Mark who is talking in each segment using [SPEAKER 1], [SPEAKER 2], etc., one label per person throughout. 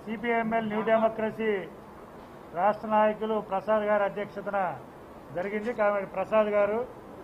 [SPEAKER 1] CPML new democracy రాష్ట్ర నాయకులు ప్రసాద్ గారి అధ్యక్షతన జరిగింది. కాబట్టి ప్రసాద్ గారు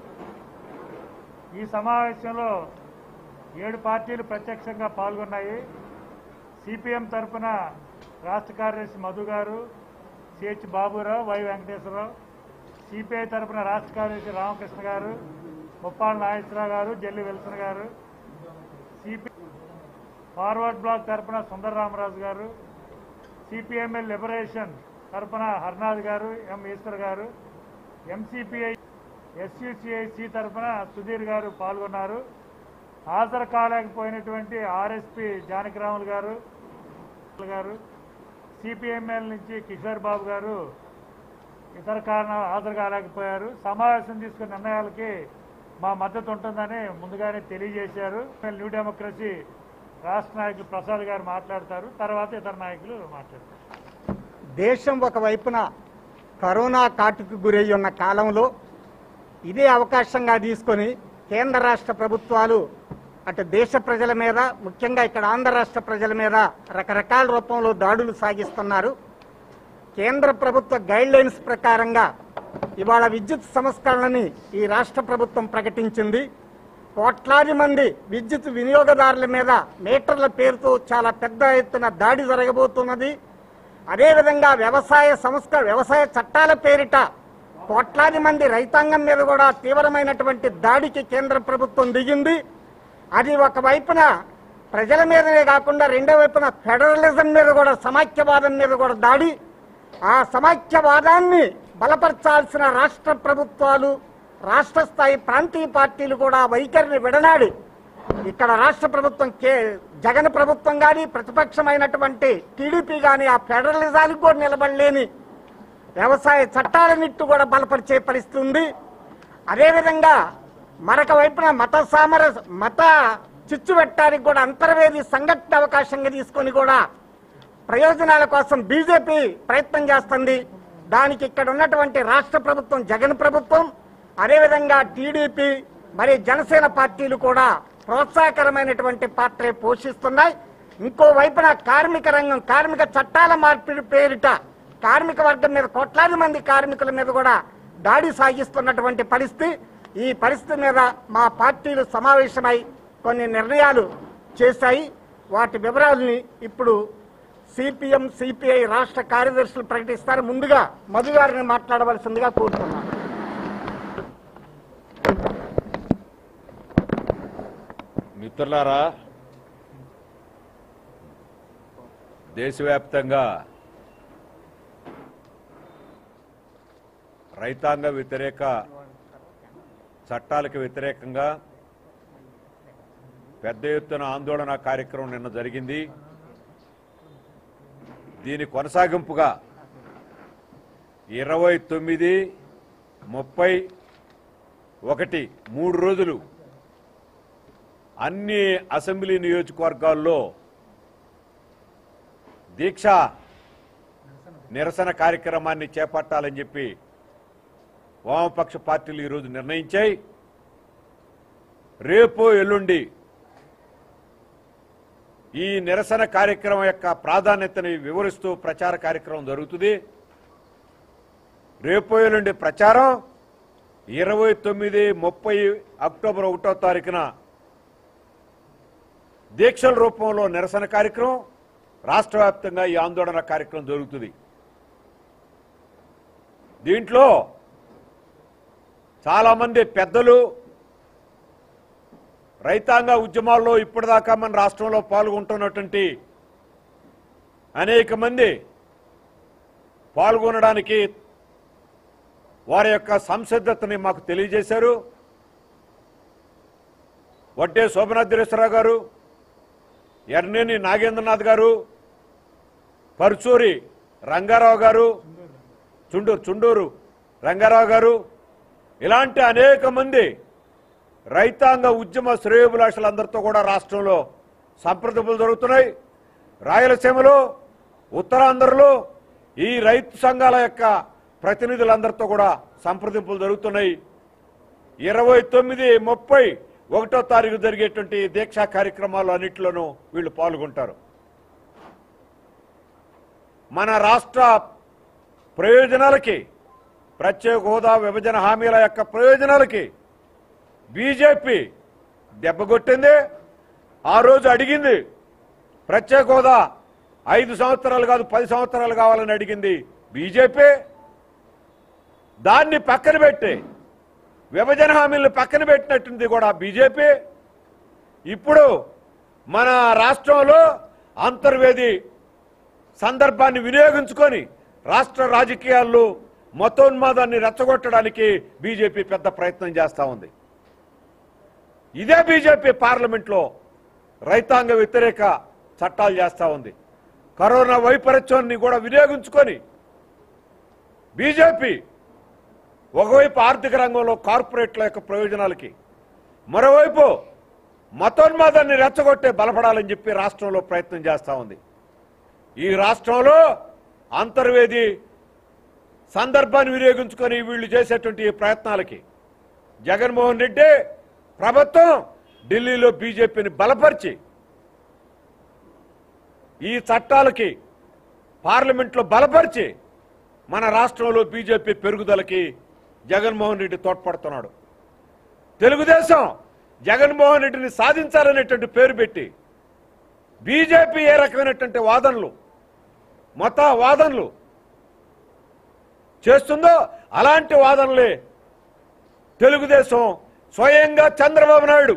[SPEAKER 1] ఈ సమావేశంలో 7 పార్టీలు ప్రత్యక్షంగా పాల్గొన్నాయి. సిపిఎం తరఫున రాష్ట్ర కార్యదర్శి మధు గారు, CH Baburao, Y Venkateswararao, CPI తరఫున రాష్ట్ర కార్యదర్శి రామకృష్ణ గారు, ముప్పాళ్ళ నాగేశ్వరరావు గారు, జల్లి విల్సన్ గారు, సిపి ఫార్వర్డ్ బ్లాక్ తరఫున సుందరరామరాజు గారు, సిపిఎంఎల్ లిబరేషన్ తరఫున హర్నాథ్ గారు, ఎం ఈశ్వర్ గారు, ఎంసిపిఐ ఎస్యుసిఐసి తరఫున సుధీర్ గారు పాల్గొన్నారు. హాజరు కాలేకపోయినటువంటి ఆర్ఎస్పి జానకిరాములు గారు, సిపిఎంఎల్ నుంచి కిషోర్ బాబు గారు ఇతర కారణాలు హాజరు కాలేకపోయారు. సమావేశం తీసుకున్న నిర్ణయాలకి మా మద్దతు ఉంటుందని ముందుగానే తెలియజేశారు. న్యూ డెమోక్రసీ రాష్ట్ర నాయకులు ప్రసాద్ గారు మాట్లాడతారు. తర్వాత ఇతర నాయకులు మాట్లాడతారు.
[SPEAKER 2] దేశం ఒకవైపున కరోనా కాటుకు గురై ఉన్న కాలంలో ఇదే అవకాశంగా తీసుకొని కేంద్ర రాష్ట్ర ప్రభుత్వాలు అటు దేశ ప్రజల మీద, ముఖ్యంగా ఇక్కడ ఆంధ్ర రాష్ట్ర ప్రజల మీద రకరకాల రూపంలో దాడులు సాగిస్తున్నారు. కేంద్ర ప్రభుత్వ గైడ్ లైన్స్ ప్రకారంగా ఇవాళ విద్యుత్ సంస్కరణని ఈ రాష్ట్ర ప్రభుత్వం ప్రకటించింది. కోట్లాది మంది విద్యుత్ వినియోగదారుల మీద మీటర్ల పేరుతో చాలా పెద్ద ఎత్తున దాడి జరగబోతున్నది. అదేవిధంగా వ్యవసాయ చట్టాల పేరిట కోట్లాది మంది రైతాంగం మీద కూడా తీవ్రమైనటువంటి దాడికి కేంద్ర ప్రభుత్వం దిగింది. అది ఒకవైపున ప్రజల మీదనే కాకుండా రెండో వైపున ఫెడరలిజం మీద కూడా, సమాఖ్యవాదం మీద కూడా దాడి. ఆ సమాఖ్యవాదాన్ని బలపరచాల్సిన రాష్ట్ర ప్రభుత్వాలు, రాష్ట్ర స్థాయి ప్రాంతీయ పార్టీలు కూడా వైఖరిని విడనాడి ఇక్కడ రాష్ట్ర ప్రభుత్వం జగన్ ప్రభుత్వం కానీ, ప్రతిపక్షమైనటువంటి టీడీపీ కానీ ఆ ఫెడరలిజానికి కూడా నిలబడలేని వ్యవసాయ చట్టాలన్నిటి కూడా బలపరిచే పరిస్థితి ఉంది. అదేవిధంగా మరొక వైపున మత చిచ్చు పెట్టడానికి కూడా అంతర్వేది సంఘటన అవకాశంగా తీసుకొని కూడా ప్రయోజనాల కోసం బీజేపీ ప్రయత్నం చేస్తుంది. దానికి ఇక్కడ ఉన్నటువంటి రాష్ట్ర ప్రభుత్వం, జగన్ ప్రభుత్వం, అదేవిధంగా టీడీపీ మరి జనసేన పార్టీలు కూడా ప్రోత్సాహకరమైనటువంటి పాత్ర పోషిస్తున్నాయి. ఇంకో వైపున కార్మిక రంగం, కార్మిక చట్టాల మార్పిడి పేరిట కార్మిక వర్గం మీద, కోట్లాది మంది కార్మికుల మీద కూడా దాడి సాగిస్తున్నటువంటి పరిస్థితి. ఈ పరిస్థితి మీద మా పార్టీలు సమావేశమై కొన్ని నిర్ణయాలు చేశాయి. వాటి వివరాలని ఇప్పుడు సిపిఎం, సిపిఐ రాష్ట్ర కార్యదర్శులు ప్రకటిస్తారు. ముందుగా మధు గారిని మాట్లాడవలసిందిగా కోరుతున్నాను.
[SPEAKER 3] మిత్రులారా, దేశవ్యాప్తంగా రైతాంగ వ్యతిరేక చట్టాలకు వ్యతిరేకంగా పెద్ద ఎత్తున ఆందోళన కార్యక్రమం నిన్న జరిగింది. దీని కొనసాగింపుగా 29, 30, 1 3 రోజులు అన్ని అసెంబ్లీ నియోజకవర్గాల్లో దీక్ష నిరసన కార్యక్రమాన్ని చేపట్టాలని చెప్పి వామపక్ష పార్టీలు ఈరోజు నిర్ణయించాయి. రేపు ఎల్లుండి ఈ నిరసన కార్యక్రమం యొక్క ప్రాధాన్యతని వివరిస్తూ ప్రచార కార్యక్రమం జరుగుతుంది. రేపు ఎల్లుండి ప్రచారం, 29, 30 అక్టోబర్ 1వ తారీఖున దీక్షల రూపంలో నిరసన కార్యక్రమం, రాష్ట్ర వ్యాప్తంగా ఈ ఆందోళన కార్యక్రమం జరుగుతుంది. దీంట్లో చాలామంది పెద్దలు రైతాంగ ఉద్యమాల్లో ఇప్పటిదాకా మన రాష్ట్రంలో పాల్గొంటున్నటువంటి అనేక మంది పాల్గొనడానికి వారి యొక్క సంసిద్ధతని మాకు తెలియజేశారు. వడ్డే శోభనాద్రేశ్వరరావు గారు, ఎర్నేని నాగేంద్రనాథ్ గారు, పరుచూరి రంగారావు గారు, చుండూరు రంగారావు గారు, ఇలాంటి అనేక మంది రైతాంగ ఉద్యమ శ్రేయోభిలాషులందరితో కూడా రాష్ట్రంలో సంప్రదింపులు జరుగుతున్నాయి. రాయలసీమలో, ఉత్తరాంధ్రలో ఈ రైతు సంఘాల యొక్క ప్రతినిధులందరితో కూడా సంప్రదింపులు జరుగుతున్నాయి. 29, 30, 1వ తారీఖు జరిగేటువంటి దీక్షా కార్యక్రమాలు అన్నింటిలోనూ వీళ్ళు పాల్గొంటారు. మన రాష్ట్ర ప్రయోజనాలకి, ప్రత్యేక హోదా విభజన హామీల యొక్క ప్రయోజనాలకి బీజేపీ దెబ్బకొట్టింది. ఆ రోజు అడిగింది ప్రత్యేక హోదా 5 సంవత్సరాలు కాదు 10 సంవత్సరాలు కావాలని అడిగింది బీజేపీ. దాన్ని పక్కన పెట్టి విభజన హామీలను పక్కన పెట్టినట్టుంది కూడా బీజేపీ. ఇప్పుడు మన రాష్ట్రంలో అంతర్వేది సందర్భాన్ని వినియోగించుకొని రాష్ట్ర రాజకీయాల్లో మతోన్మాదాన్ని రెచ్చగొట్టడానికి బీజేపీ పెద్ద ప్రయత్నం చేస్తూ ఉంది. ఇదే బీజేపీ పార్లమెంట్లో రైతాంగ వ్యతిరేక చట్టాలు చేస్తూ ఉంది. కరోనా వైపరీత్యాన్ని కూడా వినియోగించుకొని బీజేపీ ఒకవైపు ఆర్థిక రంగంలో కార్పొరేట్ల యొక్క ప్రయోజనాలకి, మరోవైపు మతోన్మాదాన్ని రెచ్చగొట్టే బలపడాలని చెప్పి రాష్ట్రంలో ప్రయత్నం చేస్తూ ఉంది. ఈ రాష్ట్రంలో అంతర్వేది సందర్భాన్ని వినియోగించుకొని వీళ్ళు చేసేటువంటి ఈ ప్రయత్నాలకి జగన్మోహన్ రెడ్డి ప్రభుత్వం ఢిల్లీలో బీజేపీని బలపరిచి ఈ చట్టాలకి పార్లమెంట్లో బలపరిచి మన రాష్ట్రంలో బీజేపీ పెరుగుదలకి జగన్మోహన్ రెడ్డి తోడ్పడుతున్నాడు. తెలుగుదేశం జగన్మోహన్ రెడ్డిని సాధించాలనేటువంటి పేరు పెట్టి బీజేపీ ఏ రకమైనటువంటి వాదనలు, మత వాదనలు చేస్తుందో అలాంటి వాదనలే తెలుగుదేశం స్వయంగా చంద్రబాబు నాయుడు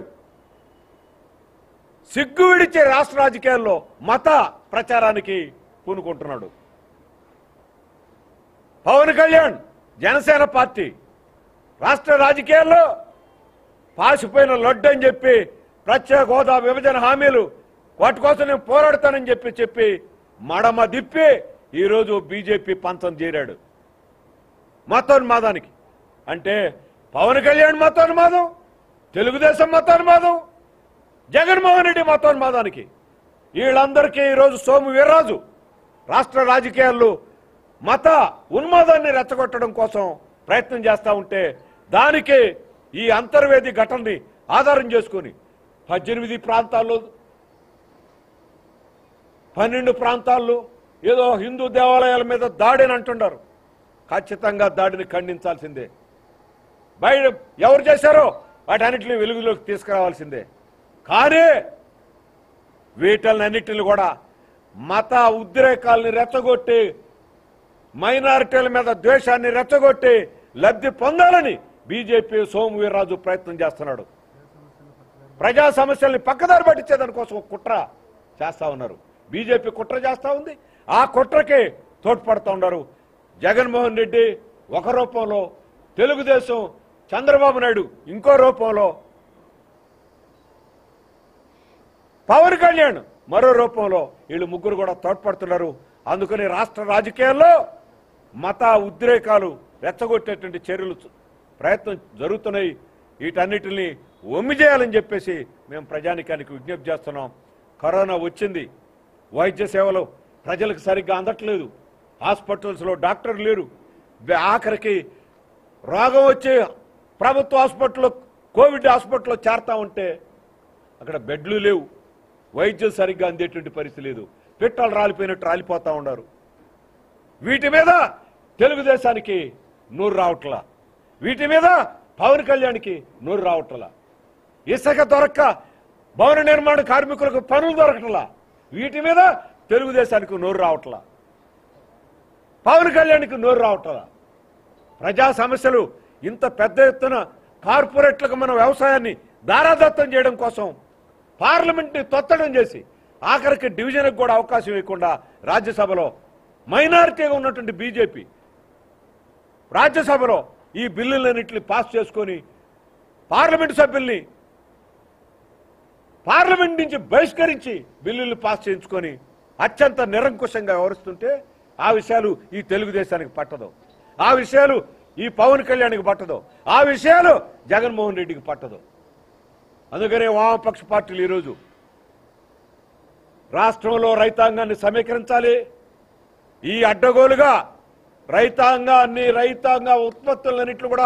[SPEAKER 3] సిగ్గు విడిచే రాష్ట్ర రాజకీయాల్లో మత ప్రచారానికి పూనుకుంటున్నాడు. పవన్ కళ్యాణ్ జనసేన పార్టీ రాష్ట్ర రాజకీయాల్లో పాసిపోయిన లడ్డు అని చెప్పి ప్రత్యేక హోదా విభజన హామీలు వాటి కోసం నేను పోరాడతానని చెప్పి మడమ దిప్పి ఈరోజు బీజేపీ పంతం చేరాడు మతోన్మాదానికి. అంటే పవన్ కళ్యాణ్ మతోన్మాదం, తెలుగుదేశం మతోన్మాదం, జగన్మోహన్ రెడ్డి మతోన్మాదానికి వీళ్ళందరికీ ఈరోజు సోము వీర్రాజు రాష్ట్ర రాజకీయాల్లో మత ఉన్మాదాన్ని రెచ్చగొట్టడం కోసం ప్రయత్నం చేస్తూ ఉంటే దానికి ఈ అంతర్వేది ఘటనని ఆధారం చేసుకొని 18 ప్రాంతాల్లో 12 ప్రాంతాల్లో ఏదో హిందూ దేవాలయాల మీద దాడిని అంటున్నారు. ఖచ్చితంగా దాడిని ఖండించాల్సిందే. బయట ఎవరు చేశారో వాటన్నిటిని వెలుగులోకి తీసుకురావాల్సిందే. కానీ వీటన్నిటిని కూడా మత ఉద్రేకాలని రెచ్చగొట్టి మైనారిటీల మీద ద్వేషాన్ని రెచ్చగొట్టి లబ్ధి పొందాలని బీజేపీ సోము వీర్రాజు ప్రయత్నం చేస్తున్నాడు. ప్రజా సమస్యల్ని పక్కదారి పట్టించేదానికోసం కుట్ర చేస్తా ఉన్నారు. బీజేపీ కుట్ర చేస్తా ఉంది. ఆ కుట్రకి తోడ్పడుతూ ఉన్నారు జగన్మోహన్ రెడ్డి ఒక రూపంలో, తెలుగుదేశం చంద్రబాబు నాయుడు ఇంకో రూపంలో, పవన్ కళ్యాణ్ మరో రూపంలో వీళ్ళు ముగ్గురు కూడా తోడ్పడుతున్నారు. అందుకని రాష్ట్ర రాజకీయాల్లో మత ఉద్రేకాలు రెచ్చగొట్టేటువంటి చర్యలు ప్రయత్నం జరుగుతున్నాయి. వీటన్నిటిని ఒమ్మి చేయాలని చెప్పేసి మేము ప్రజానికానికి విజ్ఞప్తి చేస్తున్నాం. కరోనా వచ్చింది, వైద్య సేవలు ప్రజలకు సరిగ్గా అందట్లేదు, హాస్పిటల్స్లో డాక్టర్లు లేరు, ఆఖరికి రోగం వచ్చి ప్రభుత్వ హాస్పిటల్లో కోవిడ్ హాస్పిటల్లో చేరుతా ఉంటే అక్కడ బెడ్లు లేవు, వైద్యం సరిగ్గా అందేటువంటి పరిస్థితి లేదు, పిట్టలు రాలిపోయినట్టు రాలిపోతూ ఉన్నారు. వీటి మీద తెలుగుదేశానికి నూరు రావట్లా, వీటి మీద పవన్ కళ్యాణ్కి నూరు రావట్లా. ఇసుక దొరక్క భవన నిర్మాణ కార్మికులకు పనులు దొరకట్లా, వీటి మీద తెలుగుదేశానికి నూరు రావట్లా, పవన్ కళ్యాణ్కి నూరు రావట్లా. ప్రజా సమస్యలు ఇంత పెద్ద ఎత్తున కార్పొరేట్లకు మన వ్యవసాయాన్ని దారాదత్తం చేయడం కోసం పార్లమెంట్ని తొత్తడం చేసి ఆఖరికి డివిజన్కి కూడా అవకాశం ఇవ్వకుండా రాజ్యసభలో మైనారిటీగా ఉన్నటువంటి బీజేపీ రాజ్యసభలో ఈ బిల్లులన్నింటినీ పాస్ చేసుకొని పార్లమెంటు సభ్యుల్ని పార్లమెంట్ నుంచి బహిష్కరించి బిల్లులు పాస్ చేయించుకొని అత్యంత నిరంకుశంగా వ్యవహరిస్తుంటే ఆ విషయాలు ఈ తెలుగుదేశానికి పట్టదు, ఆ విషయాలు ఈ పవన్ కళ్యాణ్కి పట్టదు, ఆ విషయాలు జగన్మోహన్ రెడ్డికి పట్టదు. అందుకనే వామపక్ష పార్టీలు ఈరోజు రాష్ట్రంలో రైతాంగాన్ని సమీకరించాలి. ఈ అడ్డగోలుగా రైతాంగ ఉత్పత్తులన్నింటినీ కూడా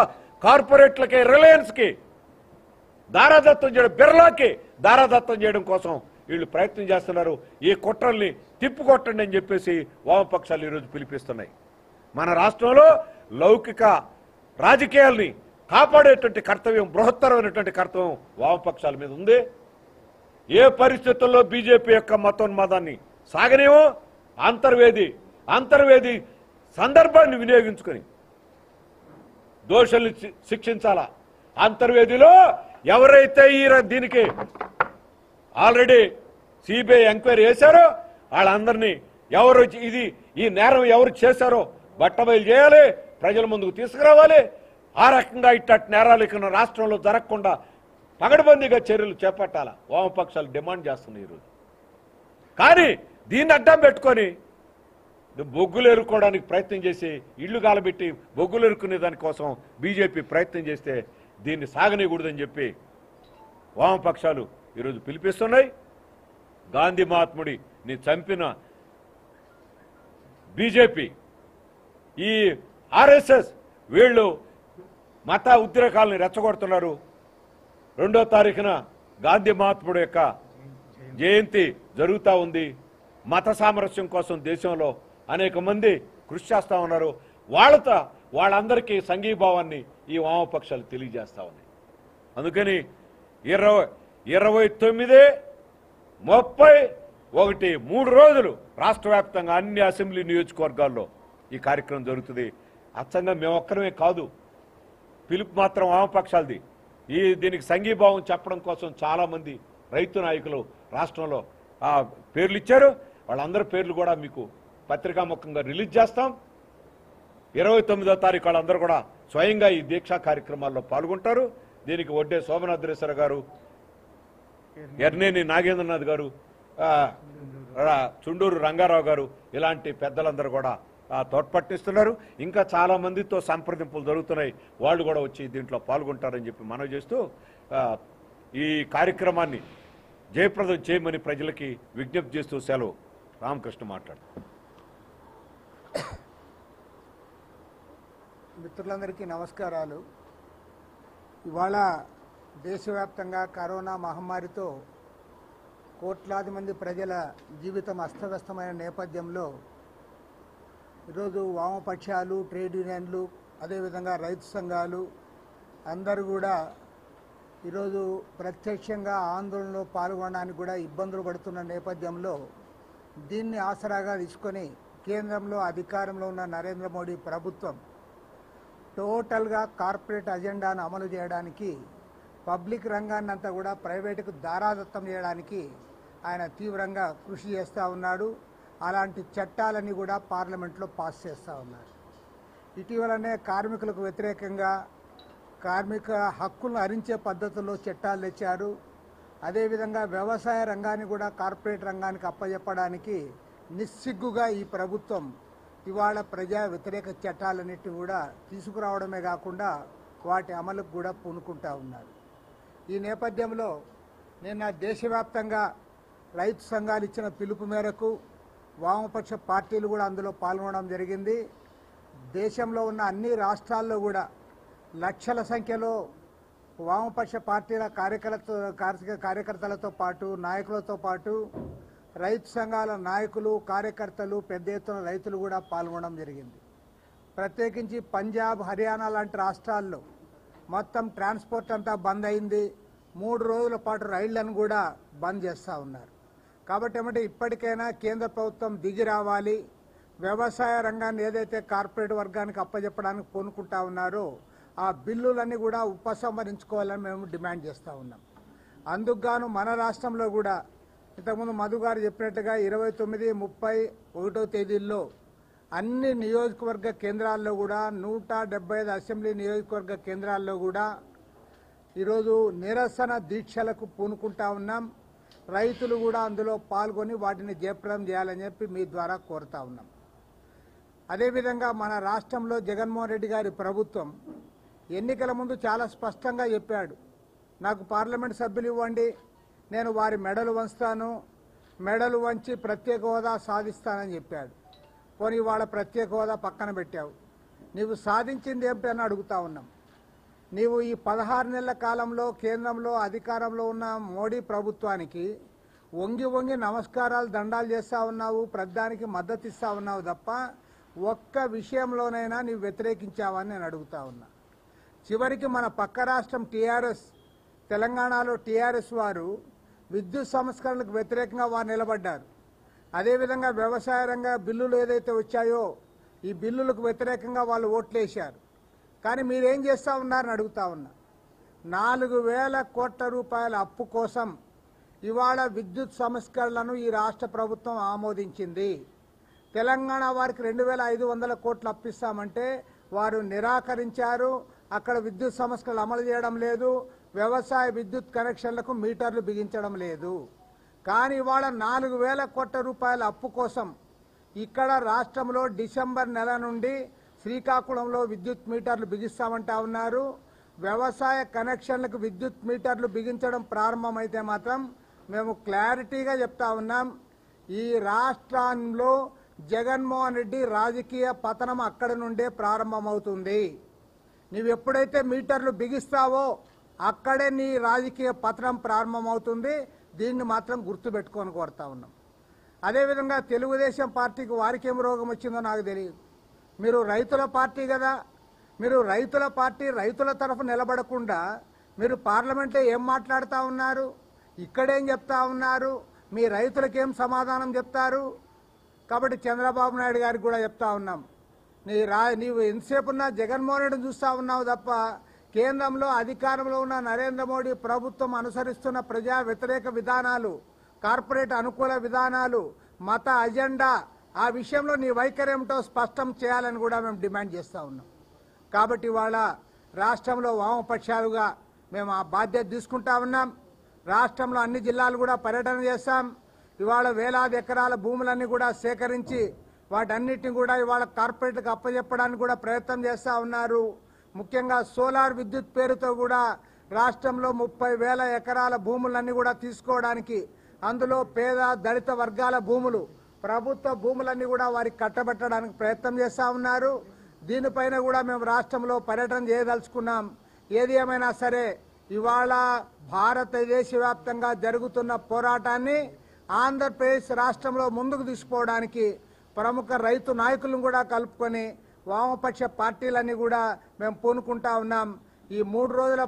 [SPEAKER 3] కార్పొరేట్లకి, రిలయన్స్కి దారాదత్తం చేయడం, బిర్లాకి దారాదత్తం చేయడం కోసం వీళ్ళు ప్రయత్నం చేస్తున్నారు. ఈ కుట్రల్ని తిప్పుకొట్టండి అని చెప్పేసి వామపక్షాలు ఈరోజు పిలిపిస్తున్నాయి. మన రాష్ట్రంలో లౌకిక రాజకీయాల్ని కాపాడేటువంటి కర్తవ్యం, బృహత్తరమైనటువంటి కర్తవ్యం వామపక్షాల మీద ఉంది. ఏ పరిస్థితుల్లో బీజేపీ యొక్క మతోన్మాదాన్ని సాగనేమో అంతర్వేది సందర్భాన్ని వినియోగించుకొని దోషుల్ని శిక్షించాలా. అంతర్వేదిలో ఎవరైతే దీనికి ఆల్రెడీ సిబిఐ ఎంక్వైరీ చేశారో వాళ్ళందరినీ ఈ నేరం ఎవరు చేశారో బట్టబయలు చేయాలి, ప్రజల ముందుకు తీసుకురావాలి. ఆ రకంగా ఇట్టటి నేరాలు ఇక్కడ రాష్ట్రంలో జరగకుండా పగడబందీగా చర్యలు చేపట్టాలా వామపక్షాలు డిమాండ్ చేస్తున్నాయి ఈరోజు. కానీ దీన్ని అడ్డం పెట్టుకొని బొగ్గులు ఎరుకోవడానికి ప్రయత్నం చేసి ఇళ్లు కాలబెట్టి బొగ్గులు ఎరుకునే దానికోసం బీజేపీ ప్రయత్నం చేస్తే దీన్ని సాగనీయకూడదని చెప్పి వామపక్షాలు ఈరోజు పిలిపిస్తున్నాయి. గాంధీ మహాత్ముడిని చంపిన బీజేపీ, ఈ ఆర్ఎస్ఎస్ వీళ్ళు మత ఉద్రేకాలను రెచ్చగొడుతున్నారు. 2వ తారీఖున గాంధీ మహాత్ముడు యొక్క జయంతి జరుగుతూ ఉంది. మత సామరస్యం కోసం దేశంలో అనేక మంది కృషి చేస్తూ ఉన్నారు. వాళ్ళందరికీ సంఘీభావాన్ని ఈ వామపక్షాలు తెలియజేస్తూ ఉన్నాయి. అందుకని 29, 30, 3 రోజులు రాష్ట్ర వ్యాప్తంగా అన్ని అసెంబ్లీ నియోజకవర్గాల్లో ఈ కార్యక్రమం జరుగుతుంది. అచ్చంగా మేమొక్కరమే కాదు, పిలుపు మాత్రం వామపక్షాలది. దీనికి సంఘీభావం చెప్పడం కోసం చాలామంది రైతు నాయకులు రాష్ట్రంలో పేర్లు ఇచ్చారు. వాళ్ళందరి పేర్లు కూడా మీకు పత్రికాముఖంగా రిలీజ్ చేస్తాం. 29వ తారీఖు వాళ్ళందరూ కూడా స్వయంగా ఈ దీక్షా కార్యక్రమాల్లో పాల్గొంటారు. దీనికి వడ్డే శోభనాద్రేశ్వర గారు, ఎర్నేని నాగేంద్రనాథ్ గారు, చుండూరు రంగారావు గారు ఇలాంటి పెద్దలందరూ కూడా తోడ్పట్టిస్తున్నారు. ఇంకా చాలా మందితో సంప్రదింపులు జరుగుతున్నాయి. వాళ్ళు కూడా వచ్చి దీంట్లో పాల్గొంటారని చెప్పి మనవి చేస్తూ ఈ కార్యక్రమాన్ని జయప్రదం చేయమని ప్రజలకి విజ్ఞప్తి చేస్తూ సెలవు. రామకృష్ణ మాట్లాడు.
[SPEAKER 4] మిత్రులందరికీ నమస్కారాలు. ఇవాళ దేశవ్యాప్తంగా కరోనా మహమ్మారితో కోట్లాది మంది ప్రజల జీవితం అస్తవ్యస్తమైన నేపథ్యంలో ఈరోజు వామపక్షాలు, ట్రేడ్ యూనియన్లు, అదేవిధంగా రైతు సంఘాలు అందరూ కూడా ఈరోజు ప్రత్యక్షంగా ఆందోళనలో పాల్గొనడానికి కూడా ఇబ్బందులు పడుతున్న నేపథ్యంలో దీన్ని ఆసరాగా తీసుకొని కేంద్రంలో అధికారంలో ఉన్న నరేంద్ర మోడీ ప్రభుత్వం టోటల్గా కార్పొరేట్ అజెండాను అమలు చేయడానికి, పబ్లిక్ రంగాన్ని అంతా కూడా ప్రైవేటుకు దారాదత్తం చేయడానికి ఆయన తీవ్రంగా కృషి చేస్తూ ఉన్నాడు. అలాంటి చట్టాలన్నీ కూడా పార్లమెంట్లో పాస్ చేస్తూ ఉన్నారు. ఇటీవలనే కార్మికులకు వ్యతిరేకంగా కార్మిక హక్కులను హరించే పద్ధతుల్లో చట్టాలు తెచ్చారు. అదేవిధంగా వ్యవసాయ రంగాన్ని కూడా కార్పొరేట్ రంగానికి అప్పచెప్పడానికి నిస్సిగ్గుగా ఈ ప్రభుత్వం ఇవాళ ప్రజా వ్యతిరేక చట్టాలన్నిటిని కూడా తీసుకురావడమే కాకుండా వాటి అమలుకు కూడా పూనుకుంటూ ఉన్నారు. ఈ నేపథ్యంలో నిన్న దేశవ్యాప్తంగా రైతు సంఘాలు ఇచ్చిన పిలుపు మేరకు వామపక్ష పార్టీలు కూడా అందులో పాల్గొనడం జరిగింది. దేశంలో ఉన్న అన్ని రాష్ట్రాల్లో కూడా లక్షల సంఖ్యలో వామపక్ష పార్టీల కార్యకర్తలతో పాటు, నాయకులతో పాటు రైతు సంఘాల నాయకులు, కార్యకర్తలు, పెద్ద ఎత్తున రైతులు కూడా పాల్గొనడం జరిగింది. ప్రత్యేకించి పంజాబ్, హర్యానా లాంటి రాష్ట్రాల్లో మొత్తం ట్రాన్స్పోర్ట్ అంతా బంద్ అయింది. 3 రోజుల పాటు రైళ్లను కూడా బంద్ చేస్తూ ఉన్నారు. కాబట్టి ఏమంటే ఇప్పటికైనా కేంద్ర ప్రభుత్వం దిగి రావాలి. వ్యవసాయ రంగాన్ని ఏదైతే కార్పొరేట్ వర్గానికి అప్పచెప్పడానికి పూనుకుంటా ఉన్నారో ఆ బిల్లులన్నీ కూడా ఉపసంహరించుకోవాలని మేము డిమాండ్ చేస్తూ ఉన్నాం. అందుకు గాను మన రాష్ట్రంలో కూడా ఇంతకుముందు మధు గారు చెప్పినట్టుగా 29, 30, 1వ తేదీల్లో అన్ని నియోజకవర్గ కేంద్రాల్లో కూడా 175 అసెంబ్లీ నియోజకవర్గ కేంద్రాల్లో కూడా ఈరోజు నిరసన దీక్షలకు పూనుకుంటా ఉన్నాం. రైతులు కూడా అందులో పాల్గొని వాటిని జయప్రదం చేయాలని చెప్పి మీ ద్వారా కోరుతా ఉన్నాం. అదేవిధంగా మన రాష్ట్రంలో జగన్మోహన్ రెడ్డి గారి ప్రభుత్వం ఎన్నికల ముందు చాలా స్పష్టంగా చెప్పాడు, నాకు పార్లమెంట్ సభ్యులు ఇవ్వండి, నేను వారి మెడలు వంచుతాను, మెడలు వంచి ప్రత్యేక హోదా సాధిస్తానని చెప్పాడు. పోనీ వాళ్ళ ప్రత్యేక హోదా పక్కన పెట్టావు, నీవు సాధించింది ఏమిటని అడుగుతా ఉన్నాం. నీవు ఈ 16 నెలల కాలంలో కేంద్రంలో అధికారంలో ఉన్న మోడీ ప్రభుత్వానికి వంగి వంగి నమస్కారాలు దండాలు చేస్తూ ఉన్నావు, ప్రధానికి మద్దతు ఇస్తూ ఉన్నావు తప్ప ఒక్క విషయంలోనైనా నీవు వ్యతిరేకించావని నేను అడుగుతా ఉన్నా. చివరికి మన పక్క రాష్ట్రం టీఆర్ఎస్, తెలంగాణలో టీఆర్ఎస్ వారు విద్యుత్ సంస్కరణలకు వ్యతిరేకంగా వారు నిలబడ్డారు. అదేవిధంగా వ్యవసాయ రంగ బిల్లులు ఏదైతే వచ్చాయో ఈ బిల్లులకు వ్యతిరేకంగా వాళ్ళు ఓట్లేశారు. కానీ మీరేం చేస్తూ ఉన్నారని అడుగుతా ఉన్నా. 4,000 కోట్ల రూపాయల అప్పు కోసం ఇవాళ విద్యుత్ సంస్కరణలను ఈ రాష్ట్ర ప్రభుత్వం ఆమోదించింది. తెలంగాణ వారికి 2,500 కోట్లు అప్పిస్తామంటే వారు నిరాకరించారు. అక్కడ విద్యుత్ సంస్కరణలు అమలు చేయడం లేదు, వ్యవసాయ విద్యుత్ కనెక్షన్లకు మీటర్లు బిగించడం లేదు. కానీ ఇవాళ 4,000 కోట్ల రూపాయల అప్పు కోసం ఇక్కడ రాష్ట్రంలో డిసెంబర్ నెల నుండి శ్రీకాకుళంలో విద్యుత్ మీటర్లు బిగిస్తామంటా ఉన్నారు. వ్యవసాయ కనెక్షన్లకు విద్యుత్ మీటర్లు బిగించడం ప్రారంభమైతే మాత్రం మేము క్లారిటీగా చెప్తా ఉన్నాం, ఈ రాష్ట్రంలో జగన్మోహన్ రెడ్డి రాజకీయ పతనం అక్కడి నుండే ప్రారంభమవుతుంది. నీవు ఎప్పుడైతే మీటర్లు బిగిస్తావో అక్కడే నీ రాజకీయ పతనం ప్రారంభమవుతుంది. దీన్ని మాత్రం గుర్తుపెట్టుకొని కోరుతా ఉన్నాం. అదేవిధంగా తెలుగుదేశం పార్టీకి వారికేం రోగం వచ్చిందో నాకు తెలియదు. మీరు రైతుల పార్టీ కదా, మీరు రైతుల పార్టీ, రైతుల తరఫు నిలబడకుండా మీరు పార్లమెంట్లో ఏం మాట్లాడుతూ ఉన్నారు, ఇక్కడేం చెప్తా ఉన్నారు, మీ రైతులకేం సమాధానం చెప్తారు? కాబట్టి చంద్రబాబు నాయుడు గారికి కూడా చెప్తా ఉన్నాం, నీవు ఎంతసేపు ఉన్నా జగన్మోహన్ రెడ్డిని చూస్తూ ఉన్నావు తప్ప కేంద్రంలో అధికారంలో ఉన్న నరేంద్ర మోడీ ప్రభుత్వం అనుసరిస్తున్న ప్రజా వ్యతిరేక విధానాలు, కార్పొరేట్ అనుకూల విధానాలు, మత అజెండా, ఆ విషయంలో నీ వైఖరి ఏమిటో స్పష్టం చేయాలని కూడా మేము డిమాండ్ చేస్తూ ఉన్నాం. కాబట్టి ఇవాళ రాష్ట్రంలో వామపక్షాలుగా మేము ఆ బాధ్యత తీసుకుంటా ఉన్నాం. రాష్ట్రంలో అన్ని జిల్లాలు కూడా పర్యటన చేస్తాం. ఇవాళ వేలాది ఎకరాల భూములన్నీ కూడా సేకరించి వాటన్నిటిని కూడా ఇవాళ కార్పొరేట్లకు అప్పచెప్పడానికి కూడా ప్రయత్నం చేస్తూ ఉన్నారు. ముఖ్యంగా సోలార్ విద్యుత్ పేరుతో కూడా రాష్ట్రంలో 30,000 ఎకరాల భూములన్నీ కూడా తీసుకోవడానికి, అందులో పేద దళిత వర్గాల భూములు, ప్రభుత్వ భూములన్నీ కూడా వారికి కట్టబెట్టడానికి ప్రయత్నం చేస్తూ ఉన్నారు. దీనిపైన కూడా మేము రాష్ట్రంలో పర్యటన చేయదలుచుకున్నాం. ఏది ఏమైనా సరే ఇవాళ భారతదేశ వ్యాప్తంగా జరుగుతున్న పోరాటాన్ని ఆంధ్రప్రదేశ్ రాష్ట్రంలో ముందుకు తీసుకుపోవడానికి ప్రముఖ రైతు నాయకులను కూడా కలుపుకొని వామపక్ష పార్టీలన్నీ కూడా మేము పూనుకుంటా ఉన్నాం. ఈ 3 రోజుల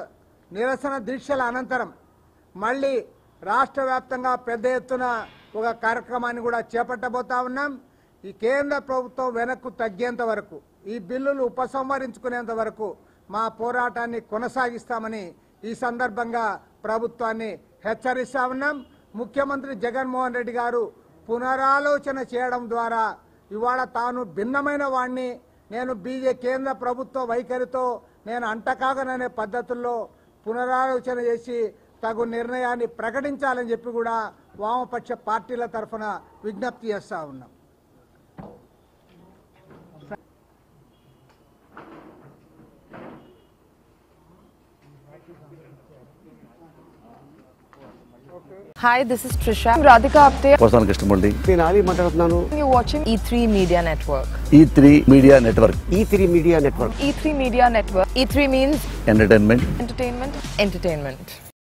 [SPEAKER 4] నిరసన దీక్షల అనంతరం మళ్ళీ రాష్ట్ర వ్యాప్తంగా పెద్ద ఎత్తున ఒక కార్యక్రమాన్ని కూడా చేపట్టబోతా ఉన్నాం. ఈ కేంద్ర ప్రభుత్వం వెనక్కు తగ్గేంత వరకు, ఈ బిల్లులు ఉపసంహరించుకునేంత వరకు మా పోరాటాన్ని కొనసాగిస్తామని ఈ సందర్భంగా ప్రభుత్వాన్ని హెచ్చరిస్తా ఉన్నాం. ముఖ్యమంత్రి జగన్మోహన్ రెడ్డి గారు పునరాలోచన చేయడం ద్వారా ఇవాళ తాను భిన్నమైన వాణ్ణి, నేను కేంద్ర ప్రభుత్వ వైఖరితో నేను అంటకాగననే పద్ధతుల్లో పునరాలోచన చేసి తగు నిర్ణయాన్ని ప్రకటించాలని చెప్పి కూడా వామపక్ష పార్టీల తరఫున విజ్ఞప్తి చేస్తా ఉన్నాం.
[SPEAKER 5] Hi, this is Trisha. I'm Radhika Apte.
[SPEAKER 6] వస్తాను కృష్ణమూర్తి.
[SPEAKER 7] నేను ఆలీ మాట్లాడుతున్నాను.
[SPEAKER 5] You're watching E3 Media Network.
[SPEAKER 6] E3 media network.
[SPEAKER 7] E3 media network.
[SPEAKER 5] E3 Media Network. E3 means
[SPEAKER 6] entertainment.
[SPEAKER 5] entertainment.